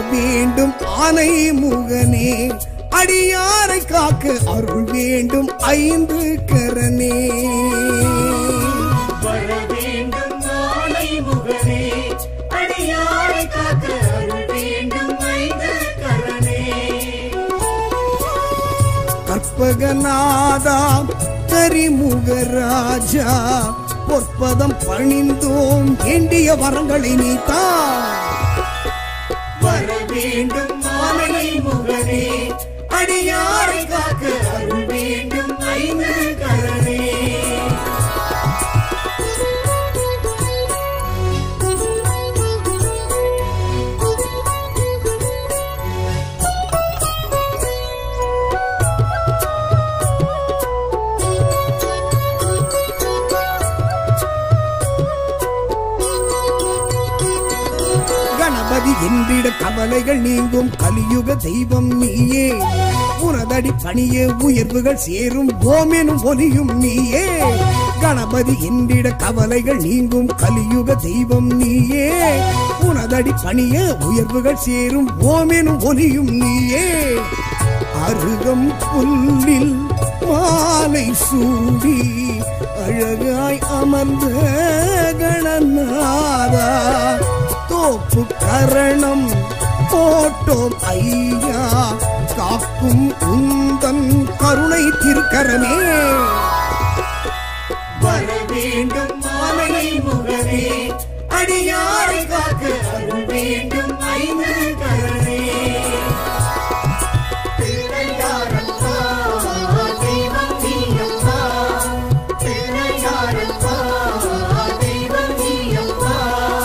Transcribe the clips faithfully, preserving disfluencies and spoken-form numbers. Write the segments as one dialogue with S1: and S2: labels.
S1: வேண்டும் ஆனை முகனே அடியாரை காக்க அருள் வேண்டும் ஐந்து கரனே
S2: வர வேண்டும் ஆனை முகனே அடியாரை காக்க அருள் வேண்டும் ஐந்து கரனே
S1: கற்பகநாதா கரிமுகராஜா பொற்பதம் பணிந்தோம் வேண்டிய வரங்களை நீத்தா
S2: வர வேண்டும் ஆனை முகனே அடியாரை காக்க அருள் வேண்டும் ஐந்து கரனே
S1: கணபதி என்றிட கவலைகள் நீங்கும் கலியுக தெய்வம் நீயே உனதடி பணியே உயர்வுகள் சேரும் ஓமெனும் ஒலியும் நீயே கணபதி என்றிட கவலைகள் நீங்கும் கலியுக தெய்வம் நீயே உனதடி பணியே உயர்வுகள் சேரும் ஓமெனும் ஒலியும் நீயே அருகம் புல்லில் மாலை சூடி அழகாய் அமர்ந்த கணநாதா தோப்பு கரணம் போட்டோம் ஐயா காக்கும் உந்தன் கருணை திருக்கரமே
S2: வர வேண்டும் ஆனை முகனே அடியாரை காக்க அருள் வேண்டும் ஐந்து கரனே திருநள்ளாரப்பா தெய்வம் நீயப்பா திருநள்ளாரப்பா தெய்வம் நீயப்பா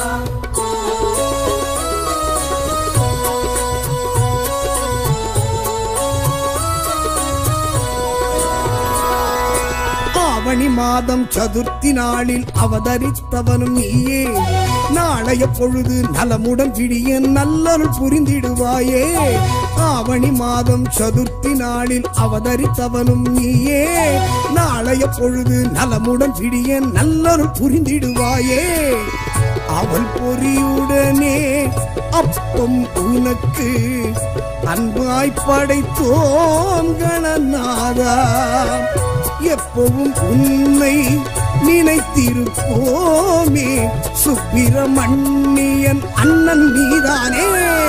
S1: ஆவணி மாதம் சதுர்த்தி நாளில் அவதரித்தவனும் நீயே நாளைய பொழுது நலமுடன் விடிய நல்லருள் புரிந்திடுவாயே ஆவணி மாதம் சதுர்த்தி நாளில் அவதரித்தவனும் நீயே நாளைய பொழுது நலமுடன் விடிய நல்லருள் புரிந்திடுவாயே அவள் பொறியுடனே அப்பம் உனக்கு அன்பாய் படைத்தோம் கணநாதா எப்பவும் உன்னை நினைத்திருப்போமே சுப்பிரமணியன் அண்ணன் நீதானே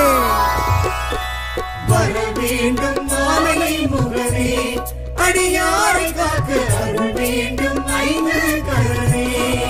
S2: வர வேண்டும் ஆனை முகனே அடியாரை காக்க அருள் வேண்டும் ஐந்து கரனே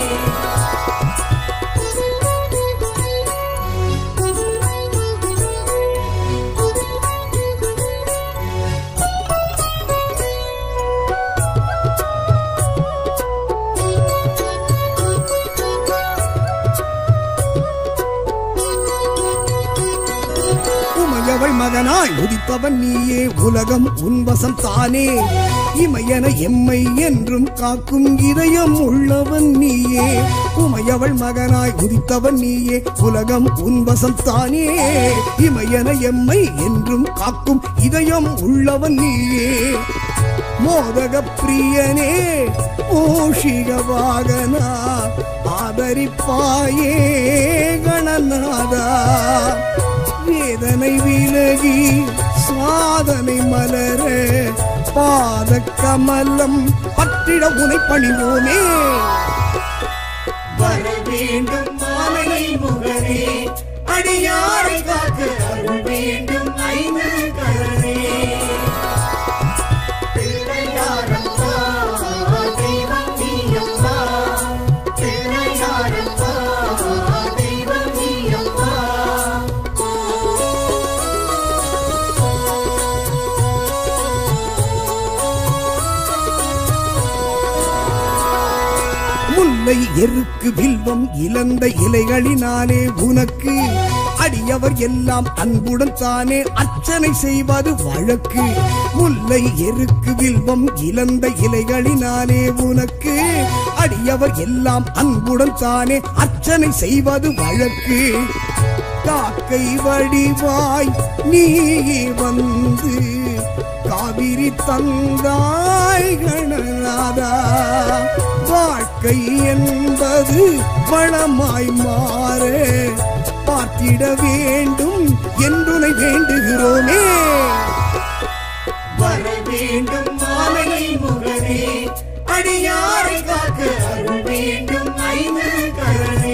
S1: உமையவள் மகனாய் உதித்தவன் நீயே உலகம் உன்வசம் தானே இமையன எம்மை என்றும் காக்கும் இதயம் உள்ளவன் நீயே உமையவள் மகனாய் உதித்தவன் நீயே உலகம் உன்வசம் தானே இமையன எம்மை என்றும் காக்கும் இதயம் உள்ளவன் நீயே மோதக பிரியனே மூஷிக வாகனா ஆதரிப்பாயே கணநாதா வேதனை விலகி சாதனை மலர பாத கமலம் பற்றிட உனை பணிவோமே
S2: வர வேண்டும் ஆனை முகனே அடியாரை காக்க அருள் வேண்டும் ஐந்து கரனே திருநள்ளாரப்பா தெய்வம் நீயப்பா திருநள்ளாரப்பா தெய்வம் நீயப்பா
S1: முல்லை எருக்கு வில்வம் இழந்த இலைகளினாலே உனக்கு அடியவர் எல்லாம் அன்புடன் தானே அர்ச்சனை செய்வது வழக்கு முல்லை எருக்கு வில்வம் இழந்த இலைகளினாலே உனக்கு அடியவர் எல்லாம் அன்புடன் தானே அர்ச்சனை செய்வது வழக்கு காக்கை வடிவாய் நீ வந்து காவிரி தந்தாய் கணநாதா வாழ்க்கை என்பது வளமாய் மாற பார்த்திட வேண்டும் என்று வேண்டுகிறோமே.
S2: வர வேண்டும் மாலை முகனே, அடியாரை காக்க அருள் வேண்டும் ஐந்து கரனே.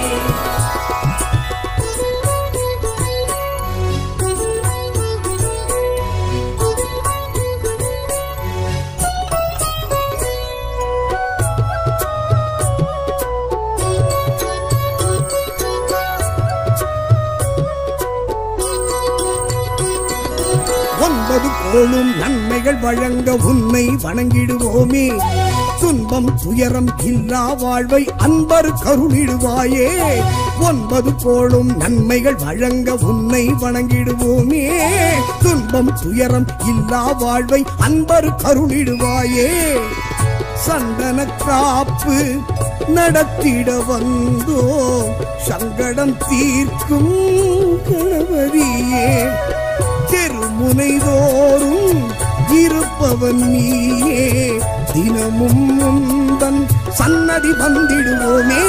S1: ஒன்பது கோளும் நன்மைகள் வழங்க உன்னை வணங்கிடுவோமே. துன்பம் துயரம் இல்லா வாழ்வை அன்பர் கருளிடுவாயே. ஒன்பது கோளும் நன்மைகள் வழங்க உன்னை வணங்கிடுவோமே. துன்பம் துயரம் இல்லா வாழ்வை அன்பர் கருளிடுவாயே. சந்தன காப்பு நடத்திட வந்தோ சங்கடம் தீர்க்கும் கணபதியே. தெருமுனைதோறும் இருப்பவன் நீயே. தினமும் உந்தன் சன்னதி வந்திடுவோமே.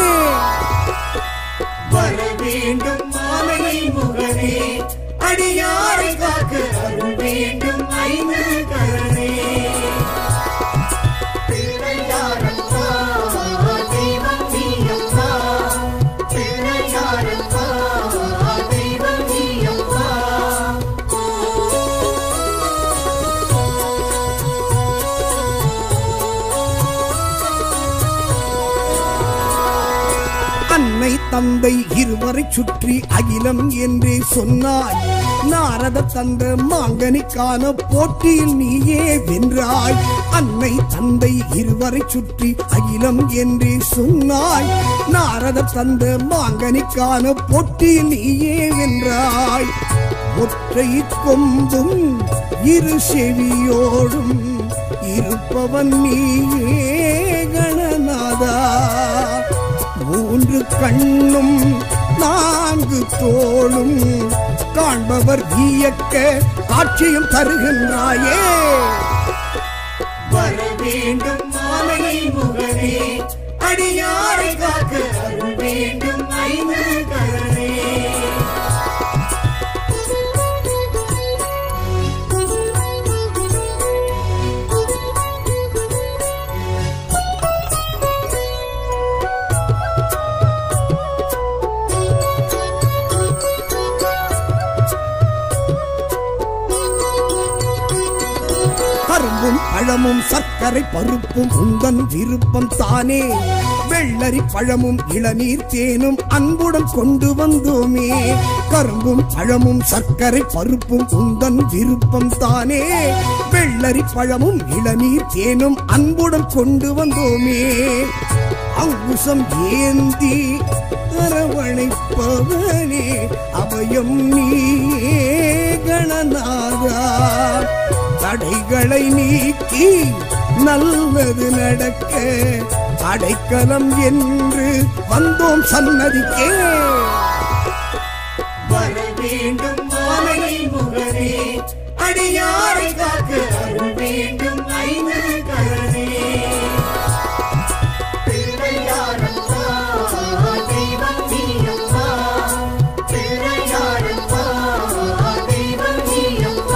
S2: வர வேண்டும் மாலை முகனே, அடியாரை காக்க அருள் வேண்டும் ஐந்து கரனே. பிள்ளையாரப்பா தெய்வம் நீயப்பா, பிள்ளையாரப்பா தெய்வம் நீயப்பா.
S1: அன்னை தந்தை இருவரை சுற்றி அகிலம் என்றே சொன்னாய். நாரத தந்த மாங்கனிக்கான போட்டியில் நீயே வென்றாய். அன்னை தந்தை இருவரை சுற்றி அகிலம் என்றே சொன்னாய். நாரத தந்த மாங்கனிக்கான போட்டியில் நீயே வென்றாய். ஒற்றை கொம்பும் இரு செவியோடும் இருப்பவன் நீயே கணநாதா. மூன்று கண்ணும் நான்கு தோளும் காண்பவர் வியக்க காட்சியும் தருகின்றாயே.
S2: வர வேண்டும் மாலை முகனே, அடியாரை காக்க அருள் வேண்டும் ஐந்து கரனே.
S1: கரும்பும் பழமும் சர்க்கரை பருப்பும் உந்தன் விருப்பம் தானே. வெள்ளரி பழமும் இளநீர் தேனும் அன்புடன் கொண்டு வந்தோமே. கரும்பும் பழமும் சர்க்கரை பருப்பும் உந்தன் விருப்பம் தானே. வெள்ளரி பழமும் இளநீர் தேனும் அன்புடன் கொண்டு வந்தோமே. அங்குசம் ஏந்தி அரவணைப்பவனே அபயம் நீயே கணநாதா. தடைகளை நீக்கி நல்லது நடக்க அடைக்கலம் என்று வந்தோம் சன்னதிக்கே.
S2: வர வேண்டும் மாலை முகனே, அடியாரை காக்க அருள் வேண்டும் ஐந்து கரனே. பிள்ளையாரப்பா தெய்வம் நீயப்பா, பிள்ளையாரப்பா தெய்வம் நீயப்பா.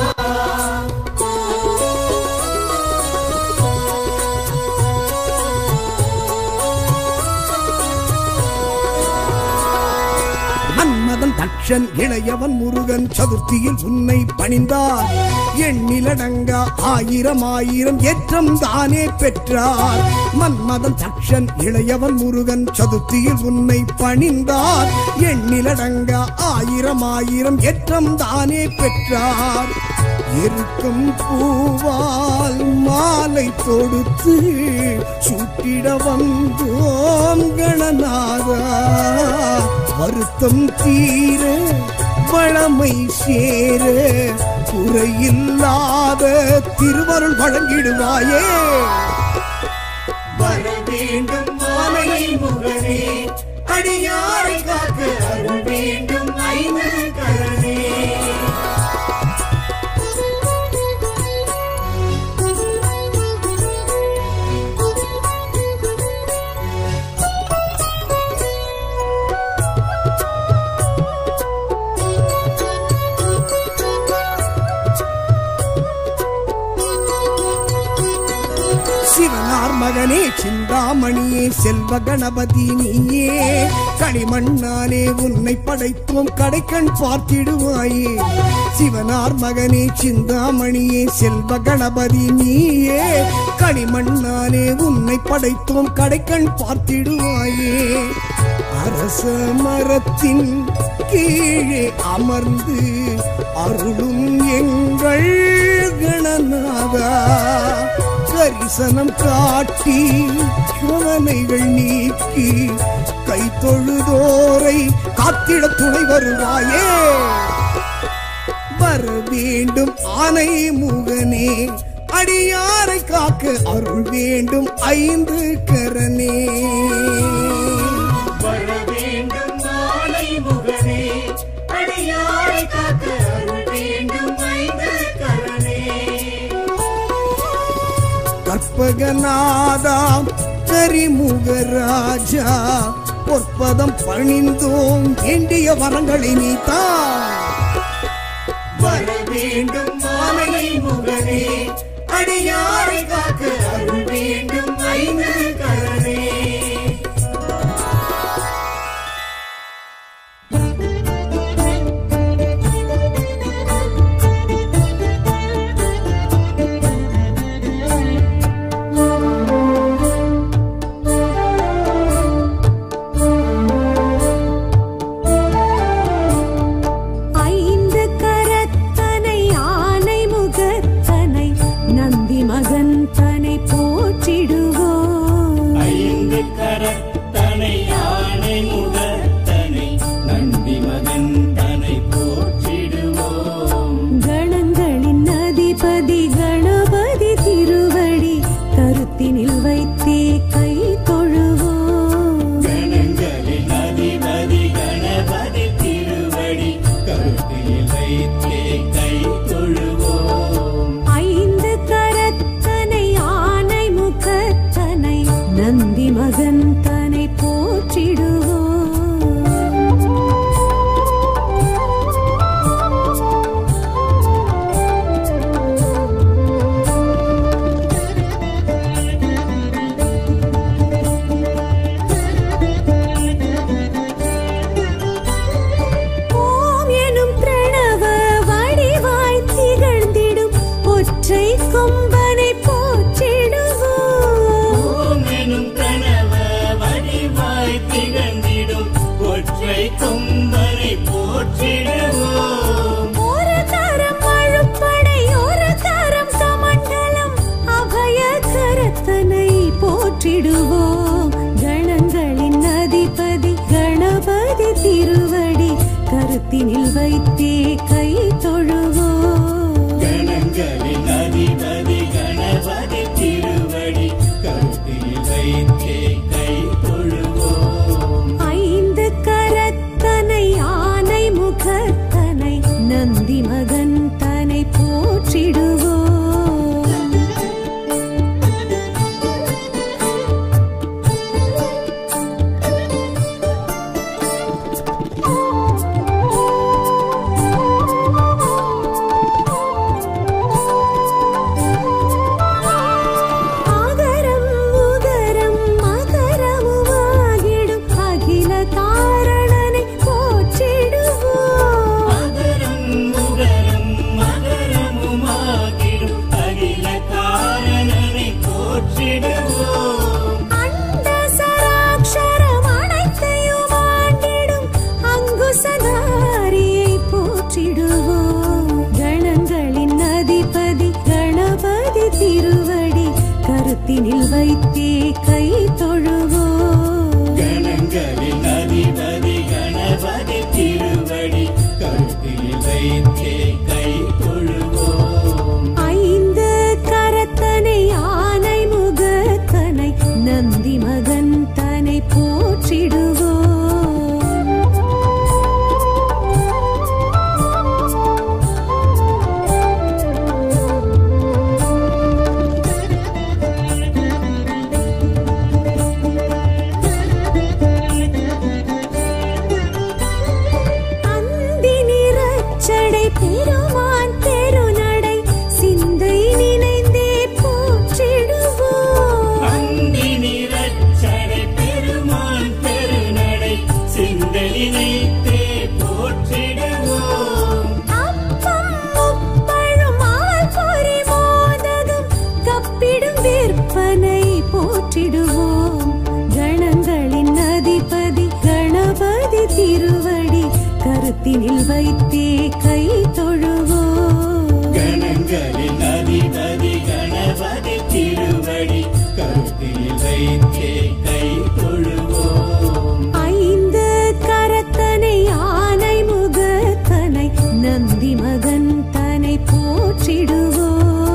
S1: மன்மதன் தட்சன் இளையவன் முருகன் சதுர்த்தியில் உன்னை பணிந்தார். எண்ணிலடங்கா ஆயிரம் ஆயிரம் ஏற்றம் தானே பெற்றார். மன்மதன் தட்சன் இளையவன் முருகன் சதுர்த்தியில் உன்னை பணிந்தார். எண்ணிலடங்கா ஆயிரம் ஆயிரம் ஏற்றம் தானே பெற்றார். இருக்கும் பூவால் மாலை தொடுத்து சூட்டிட வந்தோம் கணநாதா. வருத்தம் தீர வளமை சேர குறையில்லாத திருவருள் வழங்கிடுவாயே.
S2: வர வேண்டும் மாலை முகனே, அடியாரை காக்க அருள் வேண்டும் ஐந்து கரனே.
S1: மகனே சிந்தாமணியே செல்வ கணபதி நீயே களிமண்ணாலே உன்னை படைத்தோம் கடைக்கண் பார்த்திடுவாயே சிவனார் மகனே சிந்தாமணியே செல்வ கணபதி நீயே களிமண்ணாலே உன்னை படைத்தோம் கடைக்கண் பார்த்திடுவாயே அரச மரத்தின் கீழே அமர்ந்து அருளும் எங்கள் கணநாதா கரிசனம் காட்டி கவலைகள் நீக்கி கை தொழுதோரை காத்திட துணை வருவாயே வர வேண்டும் ஆனை முகனே அடியாரை காக்க அருள் வேண்டும் ஐந்து கரனே
S2: வர வேண்டும் ஆனை முகனே அடியாரை காக்க அருள் வேண்டும் ஐந்து கரனே
S1: கற்பகநாதா கரிமுகராஜா பொற்பதம் பணிந்தோம் வேண்டிய வரங்களை நீத்தா
S2: வர வேண்டும் ஆனை முகனே அடியாரை காக்க அருள் வேண்டும் ஐந்து கரனே
S3: கரத்தினில் வைத்தே கை தொழுவோம்
S2: கணங்களின் அதிபதி கணபதி திருவடி கருத்தினில் வைத்தே கை தொழுவோம்
S3: ஐந்து கரத்தனை ஆனை முகத்தனை நந்தி மகன் தனை போற்றிடுவோம் கரத்தினில் வைத்தே கை தொழுவோம்
S2: கணங்களின் அதிபதி கணபதி திருவடி கருத்தினில் வைத்தே கை தொழுவோம்
S3: ஐந்து கரத்தனை ஆனை முகத்தனை நந்தி மகன் தனை போற்றிடுவோம் பெருமான் பெருநடை சிந்தை நினைந்தே போற்றிடுவோம் கருத்தினில் வைத்தே கை தொழுவோம்.
S2: கணங்களின் அதிபதி கணபதி திருவடி கருத்தில் வைத்தே கை தொழுவோம்.
S3: ஐந்து கரத்தனை யானை முகத்தனை நந்தி மகன் தனை போற்றிடுவோம்.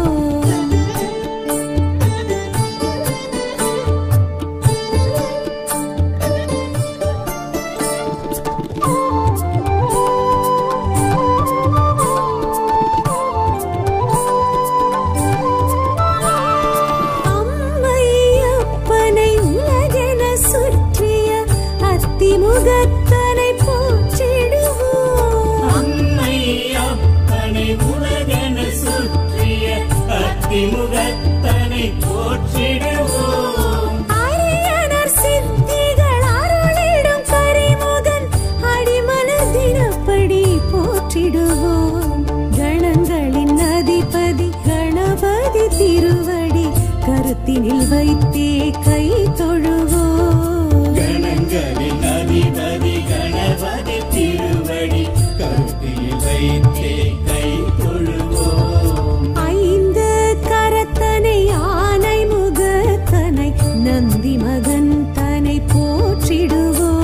S3: முகத்தனை போற்றிடுவோம்.
S2: அம்மை அப்பனை உலகென சுற்றிய அத்திமுகத்தனை போற்றிடுவோம்.
S3: அரியனர் சித்திகள் அருளிடும் கரிமுகன் அடிமலர் தினப்படி போற்றிடுவோம். கணங்களின் அதிபதி கணபதி திருவடி கருத்தினில் வைத்தே கை தொழுவோம்.
S2: கணங்களின் அதிபதி கணபதி திருவடி கருத்தில் வைத்தே கை தொழுவோம்.
S3: ஐந்து கரத்தனை யானை முகத்தனை நந்தி மகன் தனை போற்றிடுவோம்.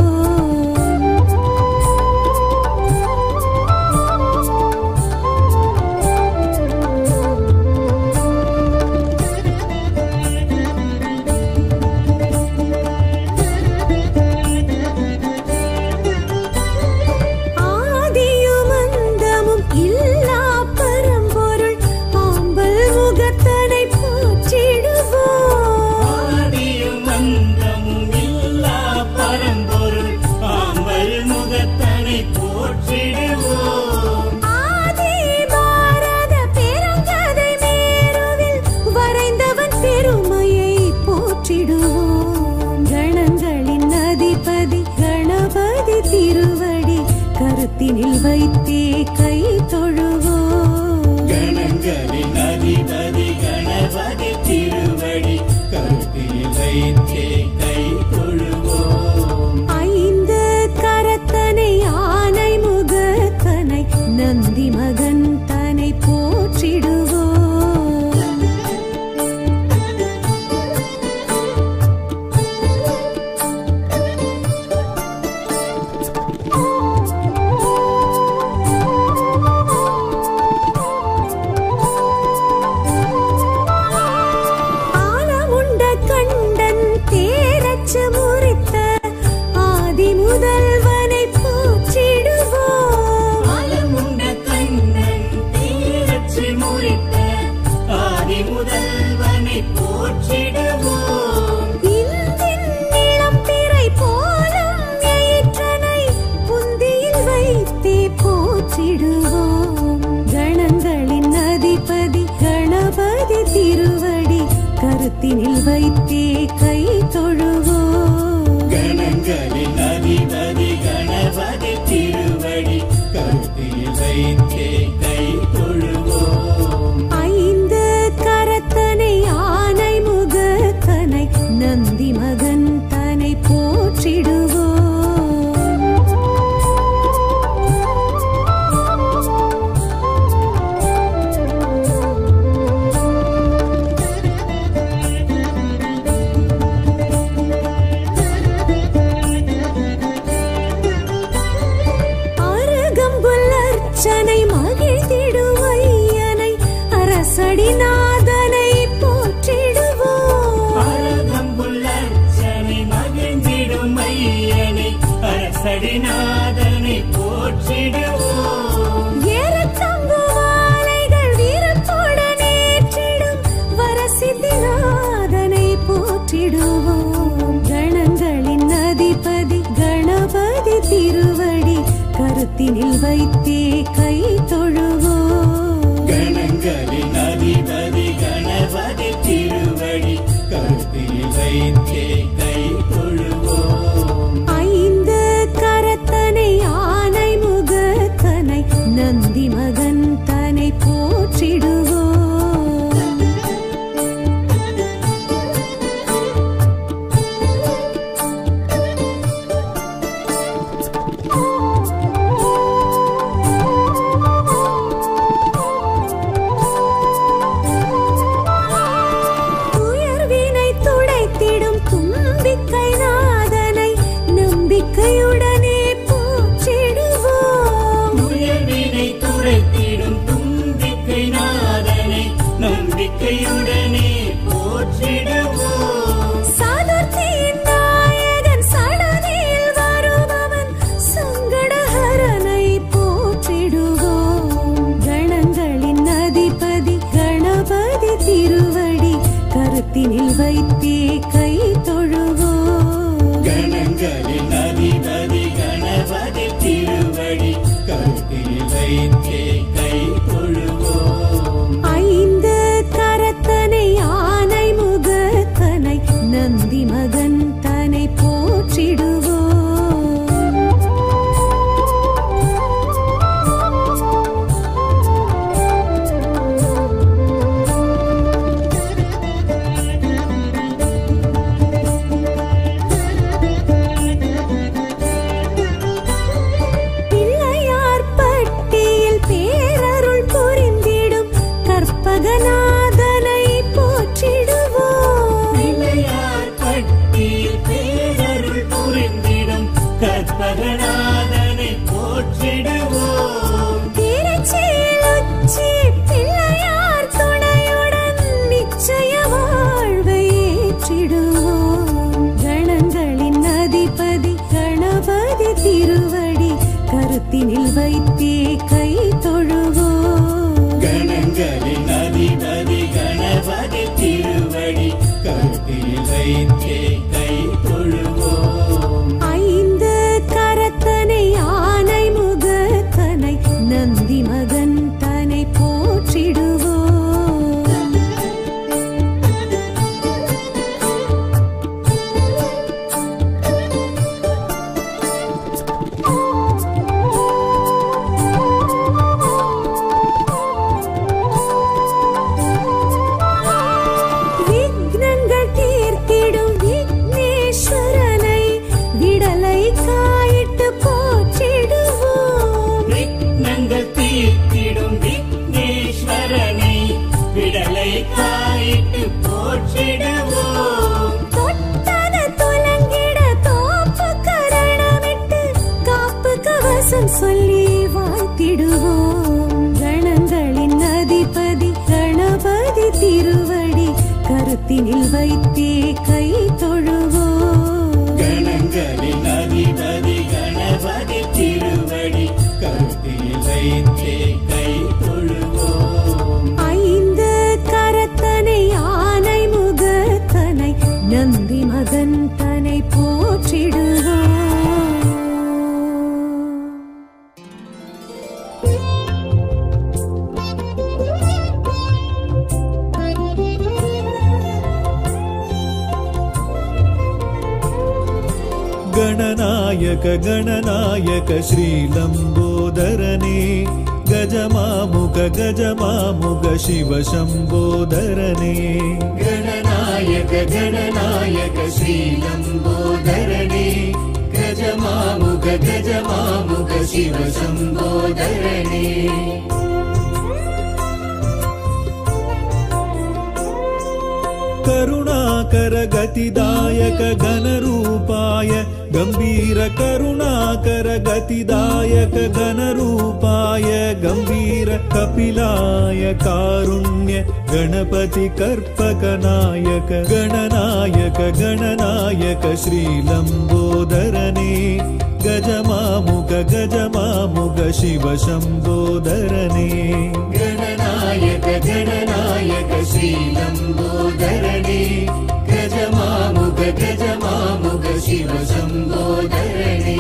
S3: கருத்தினில் வைத்தே கை தொழுவோம்.
S2: கணங்களின் அதிபதி கணபதி திருவடி கருத்தில் வைத்தே கை தொழுவோம்.
S3: ஐந்து கரத்தனை யானை முகத்தனை நந்தி மகன் தனை போற்றிடுவோம். கணங்களின் அதிபதி கணபதி திருவடி கருத்தினில் வைத்தே கை தொழுவோம்.
S2: கணங்களின் அதிபதி கணபதி திருவடி கருத்தில் வைத்தே கை தொழுவோம்.
S3: ஐந்து கரத்தனை யானை முகத்தனை நந்தி மகன் தனை போற்றிடுவோம்.
S2: தந்திடும் தும்பிக்கை நாதனை நம்பிக்கையுடனே போற்றிடுவோம்.
S3: சதுர்த்தியின் நாயகன் சடதியில் வருபவன் சங்கடஹரனை போற்றிடுவோம். கணங்களின் அதிபதி கணபதி திருவடி கருத்தினில் வைத்தே கை தொழுவோம்.
S2: கணங்களின் அதிபதி கணபதி திருவடி கருத்தில் வைத்தே கை தொழுவோம்.
S3: ஐந்து கரத்தனை ஆனை முகத்தனை நந்தி மகன் தனை போற்றிடுவோம். பிள்ளையார் பட்டியில் பேரருள் புரிந்திடும் கற்பகநாதனை போற்றிடுவோம்.
S2: பிள்ளையார் பட்டியில் பேரருள் புரிந்திடும் கற்பகநாதனை போற்றிடுவோம்.
S3: திருச்சியில் உச்சி பிள்ளையார் துணையுடன் நிச்சய வாழ்வை ஏற்றிடுவோம். கணங்களின் அதிபதி கணபதி திருவடி கருத்தினில் வைத்தே கை தொழுவோம்.
S2: கணங்களின் அதிபதி கணபதி திருவடி கருத்தில் வைத்தே கை தொழுவோம்.
S3: ஐந்து கரத்தனை ஆனை முகத்தனை நந்தி மகன் தனை போற்றிடுவோம். விக்னங்கள் தீர்த்திடும் விக்னேஸ்வரனை விடலை காயிட்டு போற்றிடுவோம்.
S2: விக்னங்கள் தீர்த்திடும் விக்னேஸ்வரனை விடலை காயிட்டு போற்றிடுவோம்.
S3: தொட்டது துலங்கிட தோப்பு கரணமிட்டு காப்பு கவசம் சொல்லி வாழ்த்திடுவோம். கணங்களின் அதிபதி கணபதி திருவடி கருத்தினில் வைத்தே கை தொழுவோம்.
S2: கணங்களின் அதிபதி கணபதி திருவடி கருத்தில் வைத்தே கை தொழுவோம்.
S3: ஐந்து கரத்தனை ஆனை முகத்தனை நந்தி மகன் தனை போற்றிடுவோம்.
S4: गणनायक गणनायक श्रीलम्बोदरने गजमामुग गजमामुग शिव शम्बोदरने.
S2: गणनायक गणनायक श्रीलम्बोदरने गजमामुग गजमामुग शिव शम्बोदरने.
S4: करुणाकर गतिदायक घनरूपाय गंभीर करुणाकर गतिदायक घनरूपाय गंभीर कपिलाय कारुण्य गणपति कर्पकनायक. गणनायक गणनायक श्रीलम्बोदरने गजमामुग गजमामुग शिव शम्बोदरने.
S2: गणनायक गणनायक श्रीलम्बोदरने गजमामुग गजमामुग शिव शम्बोदरने.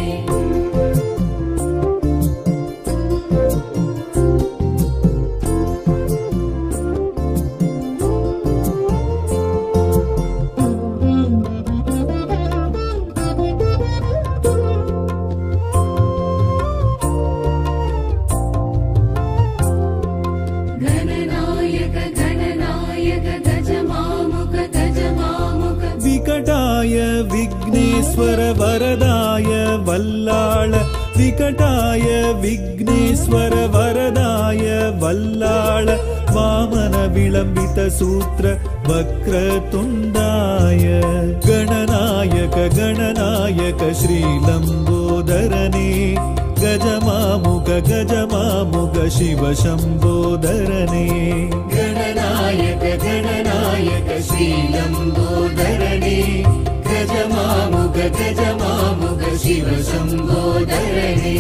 S3: गणनायक गणनायक गजमामुग गजमामुग
S4: विकटाय विघ्नेश्वर वरदाय वल्लाळ. विकटाय विघ्नेश्वर वरदाय वल्लाळ वामन विलम्बित सूत्र वक्रतुण्डाय. गणनायक गणनायक श्रीलम्बोदरने गज गजमामुग गजमामुग शिव शम्भोधरणे
S2: गणनायक गणनायक श्रीलम्बोदरणे गजमामुग गजमामुग शिव शम्भोदरणे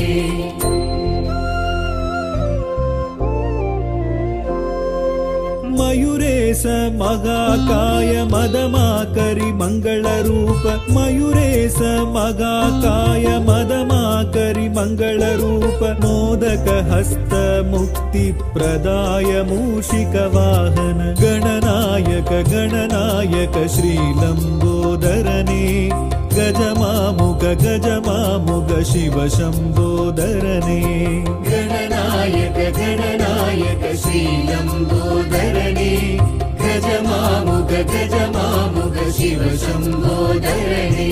S4: मयूरेश महाकाय मदमाकरि मंगलरूप मयूरेश महाकाय मदमाकरि मंगलरूप मोदक हस्त मुक्ति प्रदाय मूषिक वाहन गणनायक गणनायक श्रीलम्बोदरणे गजमामुग गजमामुग शिव शम्भोधरणे
S2: गणनायक गणनायक श्रीलम्बोदरणे गजमामुग गजमामुग शिव शम्भोधरणे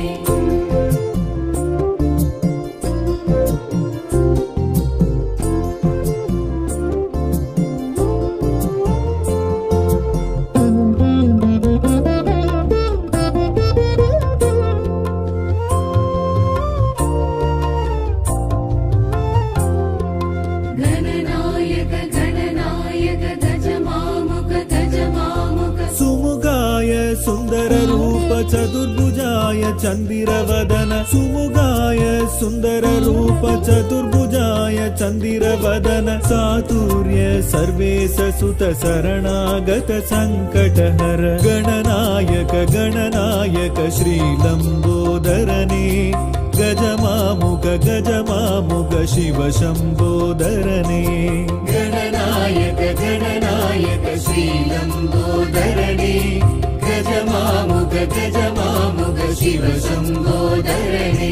S4: सुंदर रूप चतुर्भुजाय चंदिरवदन सुमुगाय सुंदर रूप चतुर्भुजाय चंदिरवदन चातुर्य सर्वेश सुत शरणागत संकटहर गणनायक गणनायक श्रीलम्बोदरणे गजमामुग गजमामुग शिव शम्भोधरणे
S2: गणनायक गणनायक श्रीलम्बोदरणे गजमामुग गजमामुग शिव शम्भोधरणे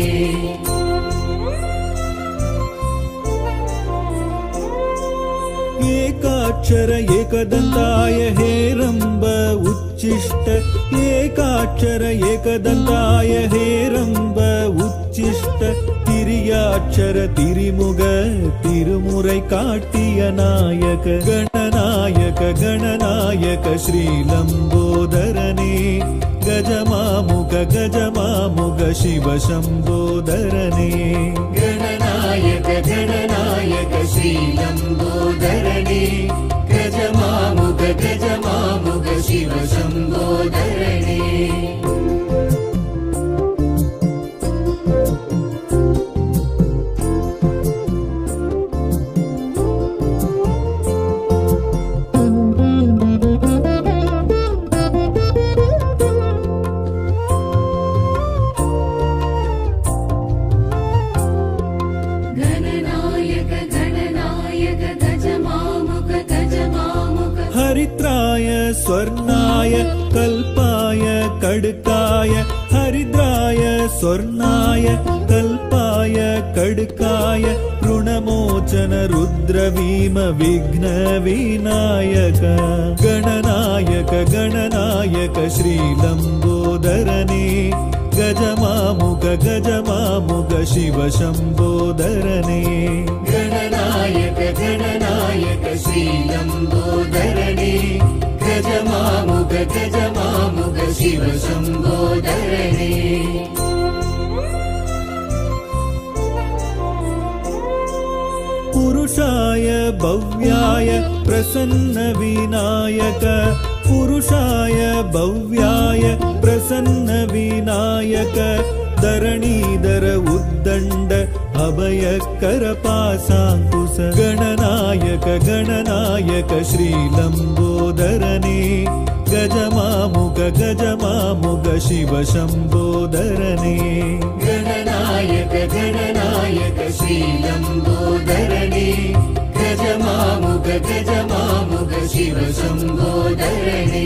S4: एकाक्षर एकदन्ताय हेरम्ब उच्चिष्ट एकाक्षर एकदन्ताय हेरम्ब उच्चिष्ट तिरियाक्षर तिरिमुग तिरुमुरै काट्टिय नायक गणनायक गणनायक श्रीलम्बोदरणे गजमामुग गजमामुग शिव शम्भोधरणे
S2: गणनायक गणनायक श्रीलम्बोदरणे गजमामुग गजमामुग शिव शम्भोधरणे
S4: हरिद्राय स्वर्णाय कल्पाय कड़काय हरिद्राय स्वर्णाय कल्पाय कड़काय ऋणमोचन रुद्रवीम विघ्न विनायक गणनायक गणनायक श्रीलम्बोदरणे गजमामुग गजमामुग शिव शम्भोधरणे
S2: गणनायक गणनायक श्रीलम्बोदरणे गजमामुग गजमामुग शिव शम्भोधरणे
S4: पुरुषाय भव्याय प्रसन्न विनायक पुरुषाय भव्याय प्रसन्न विनायक धरणीधर उद्दण्ड अभयकर पासाङ्कुश गणनायक गणनायक श्रीलम्बोदरणे गजमामुग गजमामुग शिव शम्भोधरणे
S2: गणनायक गणनायक श्रीलम्बोदरणे गजमामुग गजमामुग शिव शम्भोधरणे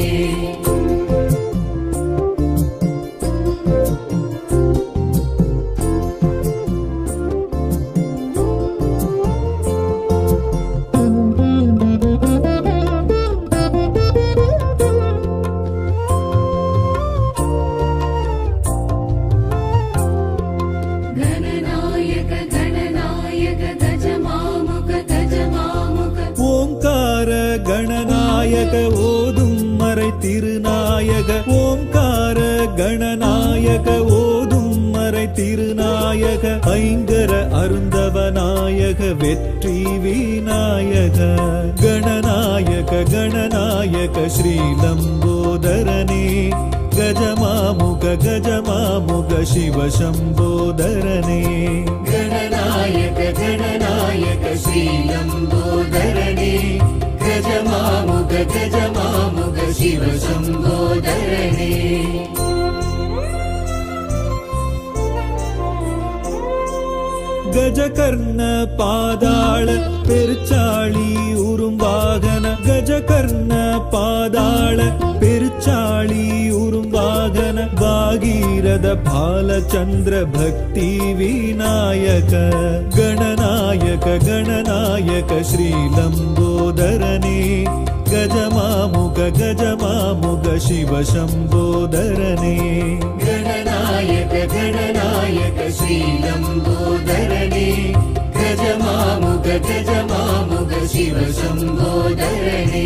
S4: गणनायक ओदुम मरै तिरुनायक ओंकार गणनायक ओदुम மறை திருநாயக ஐங்கர அருந்தவ நாயக வெற்றி விநாயக கணநாயக கணநாயக ஸ்ரீலம்போதரனே கஜமாமுக கஜமாமுக சிவசம்போதரனே
S2: गणनायक गणनायक श्रीलम्बोदरणे गजमामुग गजमामुग शिव शम्भोदरणे
S4: கஜகர்ண பாதாள பெருச்சாளி உரும்பாகன கஜகர்ண பாதாள பெருச்சாளி உரும்பாகன பாகீரத பாலச்சந்திர பக்தி விநாயக கணநாயக கணநாயக ஸ்ரீலம்போதரனே கஜமாமுக கஜமாமுக சிவ சம்போதரனே
S2: गणनायक गणनायक श्रीलम्बोदरणे गजमामुग गजमामुग शिव शम्भोदरणे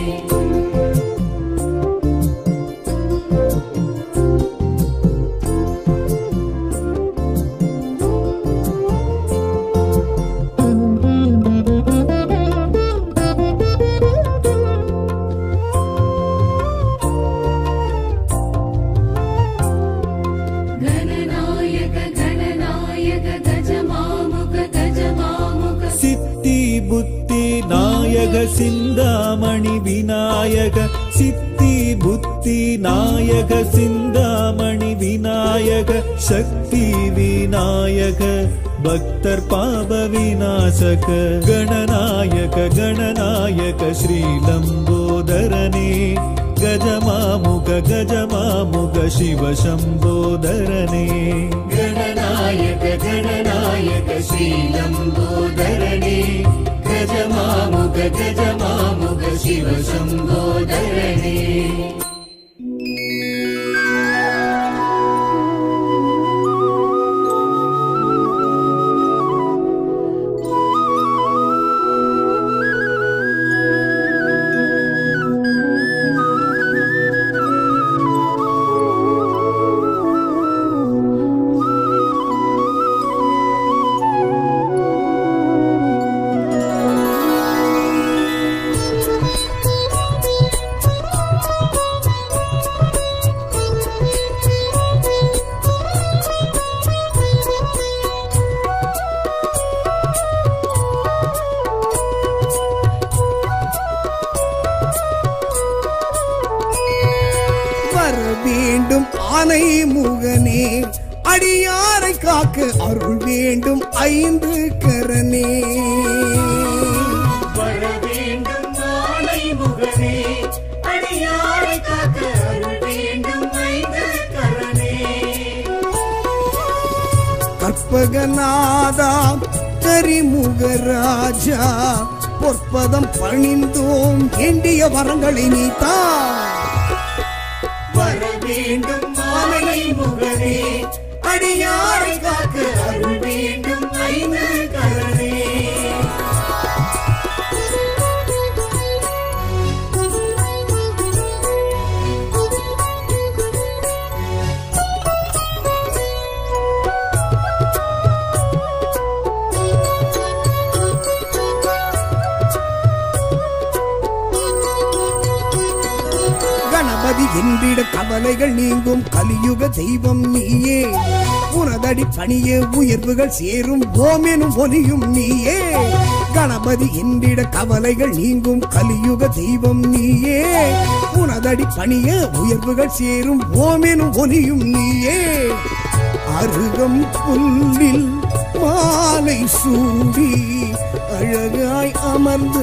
S3: गणनायक गणनायक गजमामुग गजमामुग
S4: சித்தி புத்தி நாயக சிந்தாமணி விநாயக சித்தி புத்தி நாயக சிந்தாமணி விநாயக சக்தி விநாயக பக்தர் பாப விநாசக கணநாயக கணநாயக ஸ்ரீலம்போதரனே கஜமாமுக கஜமாமுக சிவ சம்போதரனே
S2: गणनायक गणनायक श्रीलम्बोदरणे गजमामुग गजमामुग शिव शम्भोदरणे
S1: வர வேண்டும் ஆனை முகனே அடியாரை காக்க அருள் வேண்டும் ஐந்து கரனே
S2: வர வேண்டும் மாலை முகனே அடியாரை காக்க அருள் வேண்டும் ஐந்து கரனே
S1: கற்பகநாதா கரிமுகராஜா பொற்பதம் பணிந்தோம் வேண்டிய வரங்களை நீத்தா
S2: வர வேண்டும் மாலை முகனே அடியாரை காக்க அருள் வேண்டும் ஐந்து கரனே
S1: கணபதி என்றிட கவலைகள் நீங்கும் கலியுக தெய்வம் நீயே உனதடி பணியே உயர்வுகள் சேரும் ஓமெனும் ஒலியும் நீயே கணபதி என்றிட கவலைகள் நீங்கும் கலியுக தெய்வம் நீயே உனதடி பணியே உயர்வுகள் சேரும் ஓமெனும் ஒலியும் நீயே அருகம் புல்லில் மாலை சூடி அழகாய் அமர்ந்த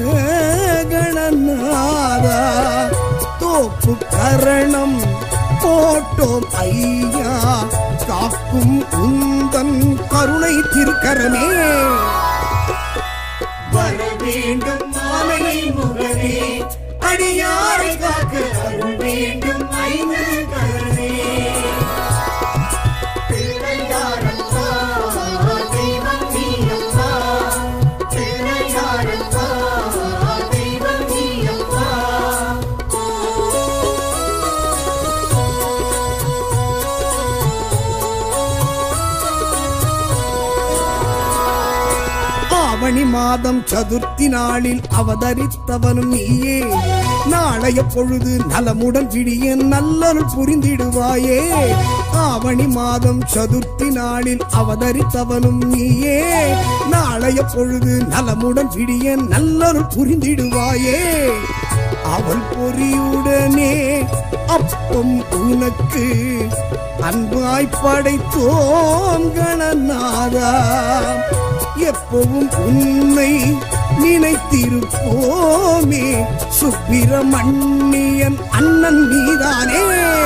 S1: கணநாதா தோப்பு கரணம் போட்டோம் ஐயா காக்கும் உந்தன் கருணை திருக்கரமே
S2: வர வேண்டும் மாலை முகனே அடியாரை காக்க அருள் வேண்டும் ஐந்து கரனே திருநையாரப்பா தெய்வம் நீயப்பா திருநையாரப்பா தெய்வம் நீயப்பா
S1: மாதம் சதுர்த்தி நாளில் அவதரித்தவனும் நீயே. நாளைய பொழுது நலமுடன் விடிய நல்லருள் புரிந்திடுவாயே. ஆவணி மாதம் சதுர்த்தி நாளில் அவதரித்தவனும் நீயே. நாளைய பொழுது நலமுடன் விடிய நல்லருள் புரிந்திடுவாயே. அவள் பொறியுடனே அப்பம் உனக்கு அன்பாய் படைத்தோம் கணநாதா. எப்பவும் உன்னை நினைத்திருப்போமே. சுப்பிரமணியன் அண்ணன் நீதானே.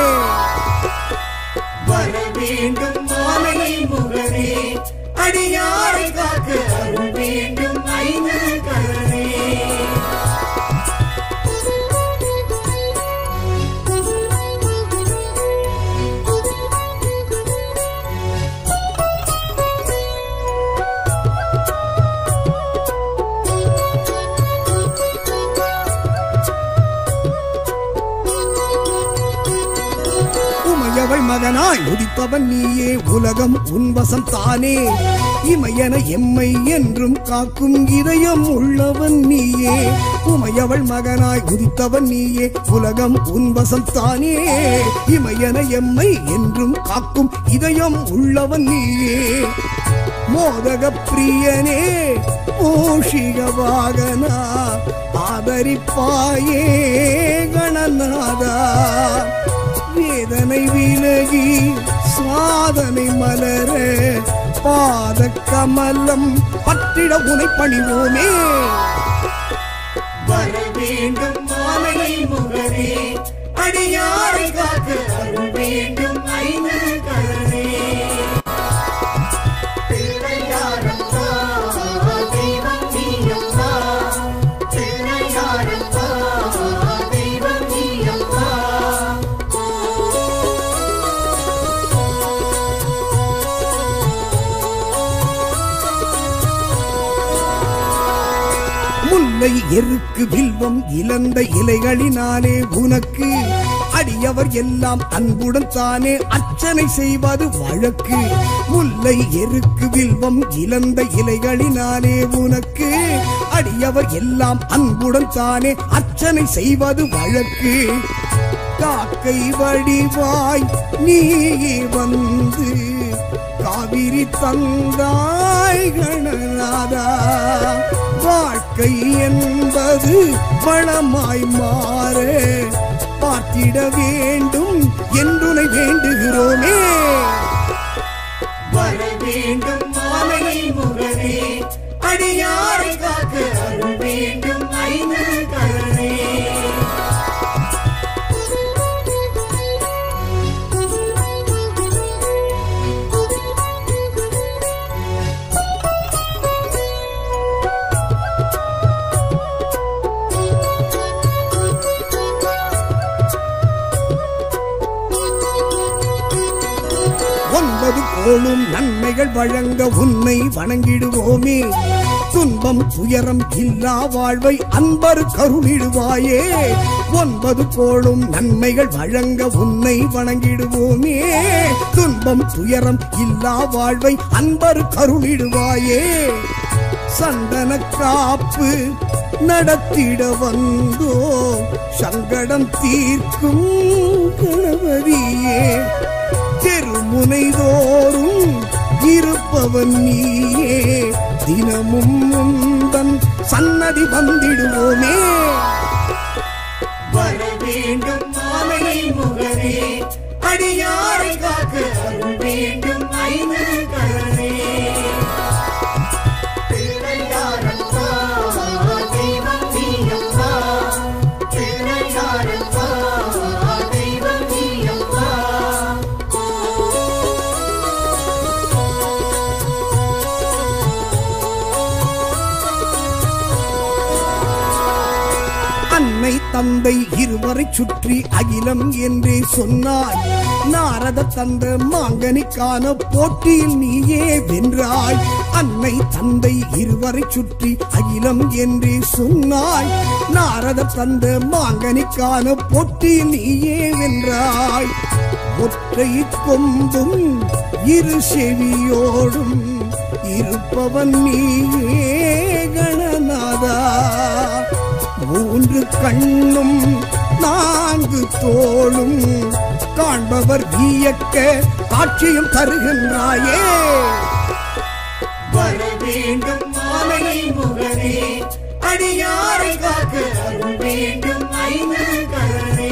S2: வர வேண்டும் மாலை முகரே, அடியாரை காக்க அருள் வேண்டும் ஐந்து கரனே.
S1: உமையவள் மகனாய் உதித்தவன் நீயே. உலகம் உன்வசம் தானே. இமையன எம்மை என்றும் காக்கும் இதயம் உள்ளவன் நீயே. உமையவள் மகனாய் உதித்தவன் நீயே. உலகம் உன்வசம் தானே. இமையன எம்மை என்றும் காக்கும் இதயம் உள்ளவன் நீயே. மோதக பிரியனே மூஷிக வாகனா, ஆதரிப்பாயே கணநாதா. வேதனை விலகி சாதனை மலர பாத கமலம் பற்றிட உனை பணிவோமே.
S2: வர வேண்டும் மாலை முகரே, அடியாரை காக்க அருள் வேண்டும் ஐந்து கரனே. பிள்ளையாரப்பா தெய்வம் நீயப்பா, பிள்ளையாரப்பா தெய்வம் நீயப்பா.
S1: முல்லை எருக்கு வில்வம் இழந்த இலைகளினாலே உனக்கு அடியவர் எல்லாம் அன்புடன் தானே அர்ச்சனை செய்வது வழக்கு. முல்லை எருக்கு வில்வம் இழந்த இலைகளினாலே உனக்கு அடியவர் எல்லாம் அன்புடன் தானே அர்ச்சனை செய்வது வழக்கு. காக்கை வடிவாய் நீயே வந்து காவிரி தந்தாய் கணநாதா. வாழ்க்கை என்பது வளமாய் மாற பார்த்திட வேண்டும் என்றுனை வேண்டுகிறோமே.
S2: வர வேண்டும் மாலை முகரே, அடியாரை காக்க அருள் வேண்டும் ஐந்து கரனே.
S1: ஒன்பது கோளும் நன்மைகள் வழங்க உன்னை வணங்கிடுவோமே. துன்பம் துயரம் இல்லா வாழ்வை அன்பர் கருளிடுவாயே. ஒன்பது கோளும் நன்மைகள் வழங்க உன்னை வணங்கிடுவோமே. துன்பம் துயரம் இல்லா வாழ்வை அன்பர் கருளிடுவாயே. சந்தன காப்பு நடத்திட வந்தோ சங்கடம் தீர்க்கும் கணபதியே. தெருமுனை தோறும் இருப்பவன் நீயே. தினமும் உந்தன் சன்னதி வந்திடுவோமே.
S2: வர வேண்டும் மாலை முகரே, அடியாரை காக்க அருள் வேண்டும் ஐந்து கரனே. பிள்ளையாரப்பா தெய்வம் நீயப்பா, பிள்ளையாரப்பா தெய்வம் நீயப்பா.
S1: அன்னை தந்தை இருவரை சுற்றி அகிலம் என்றே சொன்னாய். நாரத தந்த மாங்கனிக்கான போட்டியில் நீயே வென்றாய். அன்னை தந்தை இருவரை சுற்றி அகிலம் என்றே சொன்னாய். நாரத தந்த மாங்கனிக்கான போட்டியில் நீயே வென்றாய். ஒற்றை கொம்பும் இரு செவியோடும் இருப்பவன் நீயே கணநாதா. மூன்று கண்ணும் நான்கு தோளும் காண்பவர் வியக்க காட்சியும் தருகின்றாயே.
S2: வர வேண்டும் மாலை முகனே, அடியாரை காக்க அருள் வேண்டும் ஐந்து கரனே.